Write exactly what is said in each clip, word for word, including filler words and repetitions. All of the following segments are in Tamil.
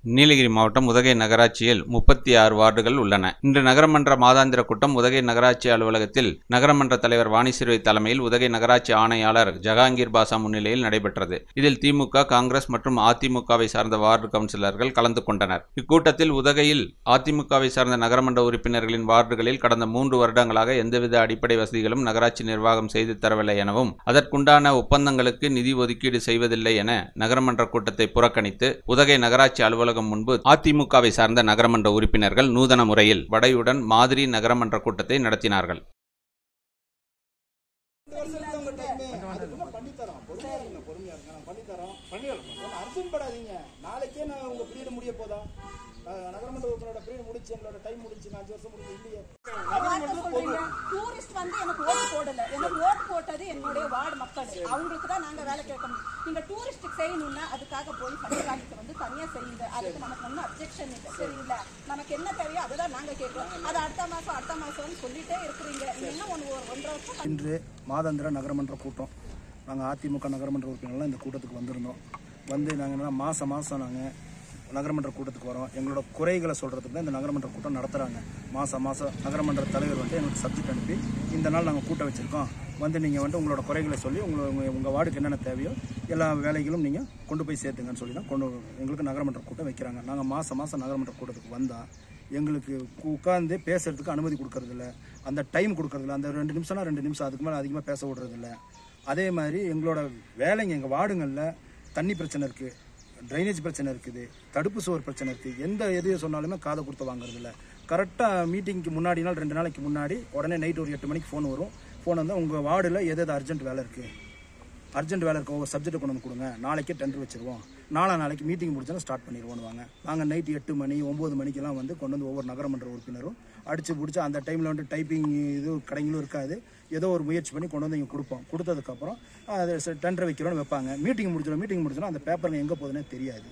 நீலகிரி மாவட்டம் உதகை நகராட்சியில் முப்பத்தி ஆறு வார்டுகள் உள்ளன. இன்று நகரமன்ற மாதாந்திர கூட்டம் உதகை நகராட்சி அலுவலகத்தில் நகரமன்ற தலைவர் வாணிசிறுவை தலைமையில் உதகை நகராட்சி ஆணையாளர் ஜஹாங்கீர் பாஷா முன்னிலையில் நடைபெற்றது. இதில் திமுக, காங்கிரஸ் மற்றும் அதிமுகவை சார்ந்த வார்டு கவுன்சிலர்கள் கலந்து கொண்டனர். இக்கூட்டத்தில் உதகையில் அதிமுகவை சார்ந்த நகரமன்ற உறுப்பினர்களின் வார்டுகளில் கடந்த மூன்று வருடங்களாக எந்தவித அடிப்படை வசதிகளும் நகராட்சி நிர்வாகம் செய்து தரவில்லை எனவும் அதற்குண்டான ஒப்பந்தங்களுக்கு நிதி ஒதுக்கீடு செய்வதில்லை என நகரமன்ற கூட்டத்தை புறக்கணித்து உதகை நகராட்சி அலுவலகம் முன்பு அதிமுகவை சார்ந்த நகரமன்ற உறுப்பினர்கள் நூதன முறையில் வடையுடன் மாதிரி நகரமன்ற கூட்டத்தை நடத்தினார்கள். நகரமன்ற உறுப்பினரோட பீரியட் முடிச்சு எங்களோட டைம் முடிச்சு அஞ்சு வருஷம் முடிச்சு இல்லையே. டூரிஸ்ட் வந்து எனக்கு ஓட்டு போடல, எனக்கு ஓட்டு போட்டது என்னுடைய வார்டு மக்கள், அவங்களுக்கு தான் நாங்க வேலை கேட்கணும். நீங்க டூரிஸ்டுக்கு செய்யணும்னா அதுக்காக போய் பள்ளிக்காலத்துக்கு வந்து தனியா செய்யுங்க, அதுக்கு நமக்கு ஒன்றும் அப்ஜெக்ஷன் இல்லை, சரிங்களா? நமக்கு என்ன தேவையோ அதை தான் நாங்க கேட்கிறோம். அது அடுத்த மாசம் அடுத்த மாசம்னு சொல்லிட்டே இருக்கிறீங்க. என்ன ஒன்று ஒன்றரை வருஷம். இன்று மாதாந்திர நகரமன்ற கூட்டம். நாங்கள் அதிமுக நகரமன்ற உறுப்பினர்லாம் இந்த கூட்டத்துக்கு வந்திருந்தோம். வந்து நாங்கள் என்ன மாதம் மாதம் நாங்கள் நகரமன்ற கூட்டத்துக்கு வரோம். எங்களோட குறைகளை சொல்கிறதுக்கு தான் இந்த நகரமன்ற கூட்டம் நடத்துகிறாங்க. மாதம் மாதம் நகரமன்ற தலைவர் வந்து எங்களுக்கு சப்ஜெக்ட் அனுப்பி இந்த நாள் நாங்கள் கூட்டம் வச்சுருக்கோம், வந்து நீங்கள் வந்து உங்களோட குறைகளை சொல்லி உங்களை உங்கள் வார்டுக்கு என்னென்ன தேவையோ எல்லா வேலைகளும் நீங்கள் கொண்டு போய் சேர்த்துங்கன்னு சொல்லி தான் கொண்டு எங்களுக்கு நகரமன்ற கூட்டம் வைக்கிறாங்க. நாங்கள் மாதம் மாதம் நகரமன்ற கூட்டத்துக்கு வந்தால் எங்களுக்கு உட்காந்து பேசுகிறதுக்கு அனுமதி கொடுக்கறதில்ல, அந்த டைம் கொடுக்கறதில்ல. அந்த ரெண்டு நிமிஷம்னா ரெண்டு நிமிஷம், அதுக்கு மேலே அதிகமாக பேச விடுறதில்ல. அதே மாதிரி எங்களோட வேலைங்க எங்கள் வார்டுங்களில் தண்ணி பிரச்சனை இருக்குது, ட்ரைனேஜ் பிரச்சனை இருக்குது, தடுப்பு சுவர் பிரச்சனை இருக்குது. எந்த எது சொன்னாலுமே காதை கொடுத்து வாங்குறது இல்லை. கரெக்டாக மீட்டிங்க்கு முன்னாடி நாள் ரெண்டு நாளைக்கு முன்னாடி உடனே நைட் ஒரு எட்டு மணிக்கு ஃபோன் வரும். ஃபோன் வந்தால் உங்கள் வார்டில் எது எது அர்ஜென்ட் வேலை இருக்குது, அர்ஜென்ட் வேலை இருக்க ஒவ்வொரு சப்ஜெக்டை கொண்டு வந்து கொடுங்க, நாளைக்கே டெண்டர் வச்சுருவோம், நாலா நாளைக்கு மீட்டிங் முடிச்சாலும் ஸ்டார்ட் பண்ணிடுவோன்னு. நாங்கள் நைட்டு எட்டு மணி ஒம்பது மணிக்கெல்லாம் வந்து கொண்டு வந்து ஒவ்வொரு நகரமன்ற உறுப்பினரும் அடித்து பிடிச்சி அந்த டைமில் வந்து டைப்பிங் இது கடைங்களும் இருக்காது, ஏதோ ஒரு முயற்சி பண்ணி கொண்டு வந்து இங்கே கொடுப்போம். கொடுத்ததுக்கப்புறம் அது டெண்டர் வைக்கிறோன்னு வைப்பாங்க. மீட்டிங் முடிச்சிடும் மீட்டிங் முடிச்சிடும் அந்த பேப்பரில் எங்கே போகுதுன்னே தெரியாது.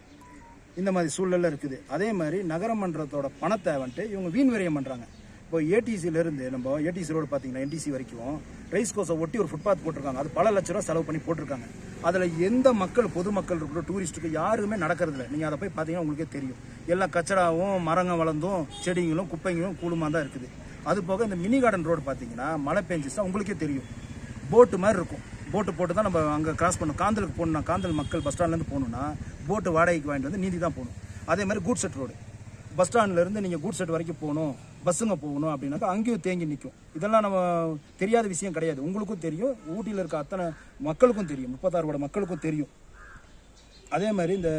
இந்த மாதிரி சூழலில் இருக்குது. அதே மாதிரி நகரமன்றத்தோட பணத்தை வந்துட்டு இவங்க வீண் விரயம் பண்ணுறாங்க. இப்போ ஏடிசியிலேருந்து நம்ம ஏடிசி ரோடு பார்த்தீங்கன்னா என்டிசி வரைக்கும் ரைஸ் கோஸை ஒட்டி ஒரு ஃபுட்பாத் போட்டிருக்காங்க. அது பல லட்ச ரூபா செலவு பண்ணி போட்டிருக்காங்க. அதில் எந்த மக்கள் பொதுமக்கள் இருக்கிற டூரிஸ்ட்டுக்கு யாருமே நடக்கிறதில்ல. நீங்கள் அதை போய் பார்த்தீங்கன்னா உங்களுக்கே தெரியும். எல்லா கச்சடாவும் மரங்க வளர்ந்தும் செடிங்களும் குப்பைங்களும் கூடுமா தான் இருக்குது. அது போக இந்த மினி கார்டன் ரோடு பார்த்தீங்கன்னா மழை பெஞ்சிச்சா உங்களுக்கே தெரியும், போட்டு மாதிரி இருக்கும். போட்டு போட்டு தான் நம்ம அங்கே கிராஸ் பண்ணணும். காந்தலுக்கு போகணும்னா காந்தல் மக்கள் பஸ் ஸ்டாண்ட்லேருந்து போகணுன்னா போட்டு வாடகைக்கு வாங்கிட்டு வந்து நீதி தான் போகணும். அதே மாதிரி கூட் செட் ரோடு பஸ் ஸ்டாண்ட்லேருந்து நீங்கள் கூட் செட் வரைக்கும் போகணும், பஸ்ஸுங்க போகணும் அப்படின்னாக்கா அங்கேயும் தேங்கி நிற்கும். இதெல்லாம் நம்ம தெரியாத விஷயம் கிடையாது. உங்களுக்கும் தெரியும், ஊட்டியில் இருக்க அத்தனை மக்களுக்கும் தெரியும், முப்பத்தாறு வார்டு மக்களுக்கும் தெரியும். அதே மாதிரி இந்த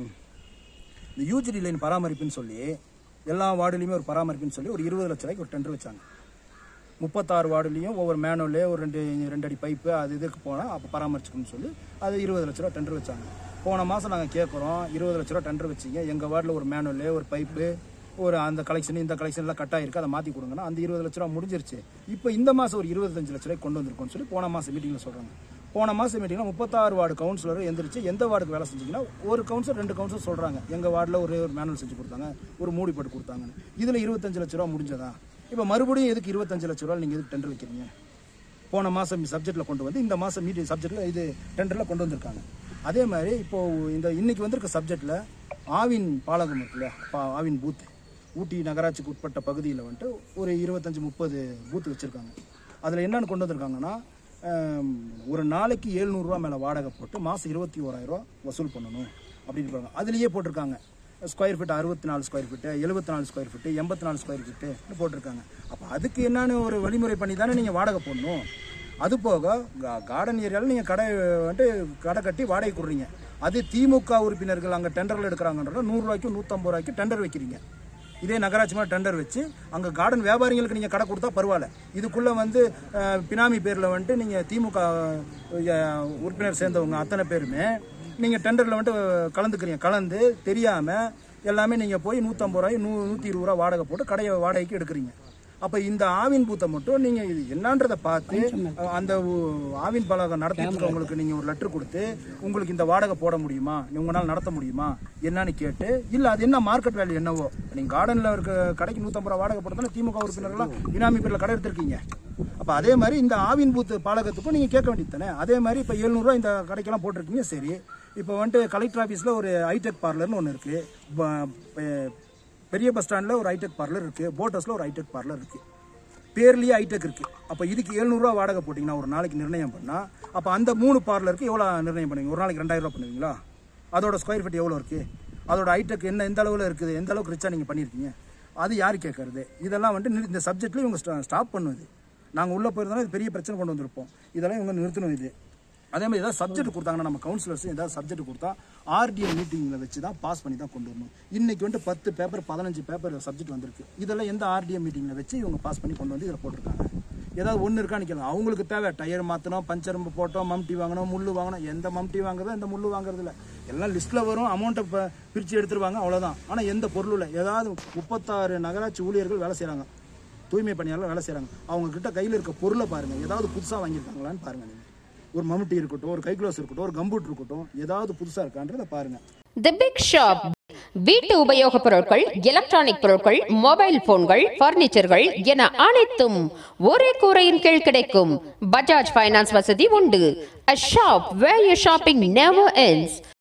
யூஜிடி லைன் பராமரிப்புன்னு சொல்லி எல்லா வார்டுலையுமே ஒரு பராமரிப்புன்னு சொல்லி ஒரு இருபது லட்ச ரூபாய்க்கு ஒரு டெண்டர் வச்சாங்க. முப்பத்தாறு வார்டுலையும் ஒவ்வொரு மேனுவலே ஒரு ரெண்டு ரெண்டு அடி பைப்பு அது இதுக்கு போனால் அப்போ பராமரிச்சுக்கணும்னு சொல்லி அது இருபது லட்ச ரூபா டெண்டர் வச்சாங்க. போன மாதம் நாங்கள் கேட்குறோம், இருபது லட்ச ரூபா டெண்டர் வச்சிங்க, எங்கள் வார்டில் ஒரு மேனுவலே ஒரு பைப்பு ஒரு அந்த கலெக்ஷன் இந்த கலெக்ஷன் எல்லாம் கட்டாக இருக்குது, அதை மாற்றி கொடுங்கன்னா அந்த இருபது லட்ச ரூபா முடிஞ்சிருச்சு. இப்போ இந்த மாதம் ஒரு இருபத்தஞ்சு லட்ச ரூபாய் கொண்டு வந்திருக்கோம்னு சொல்லி போன மாதம் மீட்டிங்கில் சொல்கிறாங்க. போன மாதம் மீட்டிங்கில் முப்பத்தாறு வார்டு கவுன்சிலர் எந்திரிச்சு எந்த வார்டுக்கு வேலை செஞ்சிங்கன்னா ஒரு கவுன்சிலர் ரெண்டு கவுன்சிலர் சொல்கிறாங்க எங்கள் வார்டில் ஒரு ஒரு மேனுவல் செஞ்சு கொடுத்தாங்க, ஒரு மூடி போட்டு கொடுத்தாங்கன்னு. இதில் இருபத்தஞ்சு லட்ச ரூபா முடிஞ்சதா? இப்போ மறுபடியும் எதுக்கு இருபத்தஞ்சு லட்ச ரூபா நீங்கள் எதுக்கு டெண்டர் வைக்கிறீங்க? போன மாதம் சப்ஜெக்டில் கொண்டு வந்து இந்த மாதம் மீட்டிங் சப்ஜெக்டில் இது டெண்டரில் கொண்டு வந்திருக்காங்க. அதே மாதிரி இப்போது இந்த இன்றைக்கி வந்திருக்க சப்ஜெக்டில் ஆவின் பாலகம் இருக்குல்ல, ஆவின் பூத்து ஊட்டி நகராட்சிக்கு உட்பட்ட பகுதியில் வந்துட்டு ஒரு இருபத்தஞ்சி முப்பது பூத்து வச்சுருக்காங்க. அதில் என்னென்னு கொண்டு வந்திருக்காங்கன்னா ஒரு நாளைக்கு எழுநூறுவா மேலே வாடகை போட்டு மாதம் இருபத்தி ஓராயிரரூவா வசூல் பண்ணணும் அப்படின்னு இருக்காங்க. அதுலேயே போட்டிருக்காங்க ஸ்கொயர் ஃபீட் அறுபத்தி நாலு ஸ்கொயர் ஃபீட்டு, எழுபத்தி நாலு ஸ்கொயர் ஃபீட்டு, எண்பத்தி நாலு ஸ்கொயர் ஃபீட்டு போட்டிருக்காங்க. அப்போ அதுக்கு என்னன்னு ஒரு வழிமுறை பண்ணி தானே நீங்கள் வாடகை போடணும். அது போக கார்டன் ஏரியாவில் நீங்கள் கடை வந்துட்டு கடை கட்டி வாடகை கொடுறீங்க. அது திமுக உறுப்பினர்கள் அங்கே டெண்டரில் எடுக்கிறாங்கன்றத நூறுரூவாய்க்கும் நூற்றம்பது ரூபாய்க்கும் டெண்டர் வைக்கிறீங்க. இதே நகராட்சி மாதிரி டெண்டர் வச்சு அங்கே கார்டன் வியாபாரிகளுக்கு நீங்கள் கடை கொடுத்தா பரவாயில்ல. இதுக்குள்ளே வந்து பினாமி பேரில் வந்துட்டு நீங்கள் திமுக உறுப்பினர் சேர்ந்தவங்க அத்தனை பேருமே நீங்கள் டெண்டரில் வந்துட்டு கலந்துக்கிறீங்க. கலந்து தெரியாமல் எல்லாமே நீங்கள் போய் நூற்றம்பது ரூபாய் நூ நூற்றி இருபது ரூபா வாடகை போட்டு கடையை வாடகைக்கு எடுக்கிறீங்க. அப்போ இந்த ஆவின் பூத்தை மட்டும் நீங்கள் இது என்னன்றதை பார்த்து அந்த ஆவின் பலகை நடத்திட்டு இருக்கவங்களுக்கு நீங்கள் ஒரு லெட்டர் கொடுத்து உங்களுக்கு இந்த வாடகை போட முடியுமா, உங்களால் நடத்த முடியுமா என்னன்னு கேட்டு, இல்லை அது என்ன மார்க்கெட் வேல்யூ என்னவோ, நீங்கள் கார்டனில் இருக்க கடைக்கு நூற்றம்பது ரூபா வாடகை போட்டதானே திமுக உறுப்பினர்கள்லாம் பினாமி பேரில் கடை எடுத்திருக்கீங்க. அப்போ அதே மாதிரி இந்த ஆவின் பூத்து பாலகத்துக்கும் நீங்கள் கேட்க வேண்டியது தானே. அதே மாதிரி இப்போ எழுநூறுவா இந்த கடைக்கெல்லாம் போட்டிருக்கீங்க. சரி, இப்போ வந்துட்டு கலெக்டர் ஆஃபீஸில் ஒரு ஹைடெக் பார்லர்னு ஒன்று இருக்குது, பெரிய பஸ் ஸ்டாண்டில் ஒரு ஹைடெக் பார்லர் இருக்குது, போட்டஸில் ஒரு ஹைடெக் பார்லர் இருக்குது, பேர்லேயே ஹைடெக் இருக்குது. அப்போ இதுக்கு எழுநூறுவா வாடகை போட்டிங்கன்னா ஒரு நாளைக்கு நிர்ணயம் பண்ணால், அப்போ அந்த மூணு பார்லருக்கு எவ்வளோ நிர்ணயம் பண்ணுவீங்க? ஒரு நாளைக்கு ரெண்டாயிரம் ரூபா பண்ணுவீங்களா? அதோட ஸ்கொயர் ஃபீட் எவ்வளோ இருக்குது, அதோட ஹைடெக் என்ன எந்த அளவில் இருக்குது, எந்த அளவுக்கு ரிச்சாக நீங்கள் பண்ணியிருக்கீங்க, அது யார் கேட்கறது? இதெல்லாம் வந்துட்டு இந்த சப்ஜெக்ட்லேயும் இவங்க ஸ்டாப் பண்ணுவது. நாங்கள் உள்ளே போயிருந்தாலும் இது பெரிய பிரச்சனை கொண்டு வந்திருப்போம். இதெல்லாம் இவங்க நிறுத்தணும். இது அதே மாதிரி ஏதாவது சப்ஜெக்ட் கொடுத்தாங்கன்னா நம்ம கவுன்சிலர்ஸ் ஏதாவது சப்ஜெக்ட் கொடுத்தா ஆர்டிஐ மீட்டிங்கில் வச்சு தான் பாஸ் பண்ணி தான் கொண்டு வரணும். இன்றைக்கி வந்துட்டு பத்து பேப்பர் பதினஞ்சு பேப்பர் சப்ஜெக்ட் வந்திருக்கு. இதெல்லாம் எந்த ஆர்டிஐ மீட்டிங்கில் வச்சு இவங்க பாஸ் பண்ணி கொண்டு வந்து இதில் போட்டிருக்காங்க. ஏதாவது ஒன்று இருக்கான்னு கேளுங்க. அவங்களுக்கு தேவை டயர் மாற்றணும், பஞ்சர் போட்டோம், மம்டி வாங்கணும், முள் வாங்கணும். எந்த மம்டி வாங்குறதோ எந்த முள் வாங்குறது இல்லை. எல்லாம் லிஸ்ட்டில் வரும், அமௌண்ட்டை இப்போ பிரித்து எடுத்துருவாங்க, அவ்வளோதான். ஆனால் எந்த பொருளும் இல்லை. ஏதாவது முப்பத்தாறு நகராட்சி ஊழியர்கள் வேலை செய்கிறாங்க, தூய்மை பணியாளர் வேலை செய்கிறாங்க. அவங்கக்கிட்ட கையில் இருக்க பொருளை பாருங்கள், ஏதாவது புதுசாக வாங்கியிருக்காங்களான்னு பாருங்கள். நீங்கள் ஒரு மம்டி இருக்கட்டும், ஒரு கை க்ளோஸ் இருக்கட்டும், ஒரு கம்பூட் இருக்கட்டும், ஏதாவது புதுசாக இருக்கான்றதை பாருங்கள். தி பிக் ஷாப் வீட்டு உபயோகப் பொருட்கள், எலக்ட்ரானிக் பொருட்கள், மொபைல் போன்கள், பர்னிச்சர்கள் என அனைத்தும் ஒரே கூரையின் கீழ் கிடைக்கும். பஜாஜ் ஃபைனான்ஸ் வசதி உண்டு. A shop where your shopping never ends.